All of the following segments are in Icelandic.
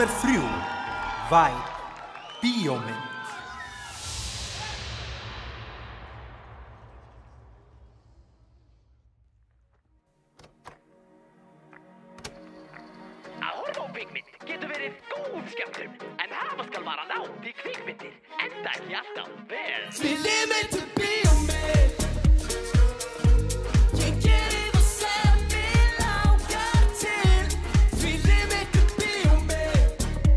Númer 3. Væp. Biómynd. Að horfa á kvikmynd getur verið góð skemmtun, en hafa skal vara nátt í kvikmyndir, enda ekki alltaf vel. Við lifum til biómynd. Ég geri það sem mig langar til. Við lifum til biómynd.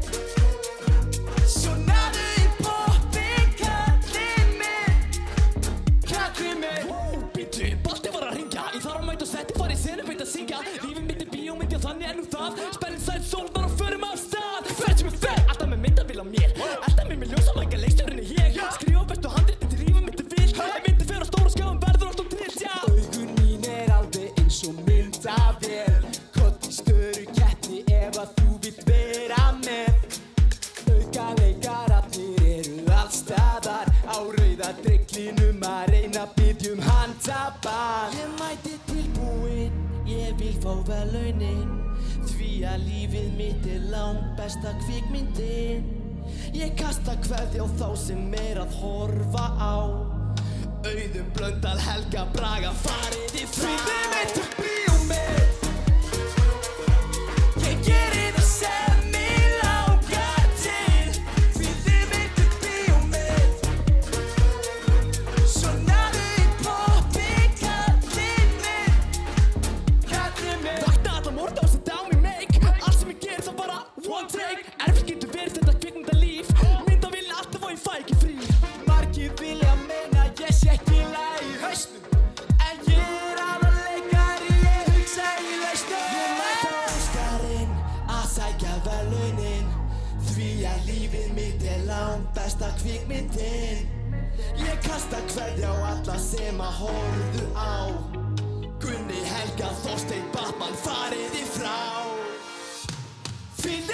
Svo náðu í poppin, kallinn minn. Kallinn minn. Bíddu, bolti var að hringja. Ég þarf að mæta og setti fara í senu, veit að syngja. Lífið mitt er biómynd, já þannig er nú það. Spennin sæl sólnar og förum af stað. Ferð sem er ferð, alltaf með myndavél á mér. Alltaf með ljósamækja, leikstjórinn er ég. Skrifa bestu handritin til lífið mitt er vilt. Ef myndi fer á stóra skjáin verður alltaf trillt, já. Augun mín er alveg eins og myndavél. Kott í Söngvakeppni ef að þú vilt vera með. Aukaleikaratnir eru alls staðar. Á rauða dreglinum að reyna að biðja handaband. Ég mæti tilbúinn, ég vil fá verðlaunin. Því að lífið mitt er langbesta kvikmyndin. Ég kasta kveðju á þá sem er að horfa á. Auðun Blöndal, Helga Braga, farið í frá. Við lifum til biómynd. Ég geri það sem mig langar til. Við lifum til biómynd. Svo náðu í poppin, kallinn minn. Kallinn minn. Vakna allan morgna og setja á mig make. Allt sem ég ger það bara one take. Erfitt getur verið þetta kvikmyndalíf. Myndavélin alltaf og ég fæ ekki frí. Margir vilja meina að ég sé ekki í lagi í hausnum. En ég er alveg leikari, ég hugsa í lausnum. Ég mæta Óskarinn að sækja verðlaunin. Því að lífið mitt er langbesta kvikmyndin. Ég kasta kveðju á alla sem að horfðu á. Gunni, Helga, Þorsteinn, Batman, farið í frá.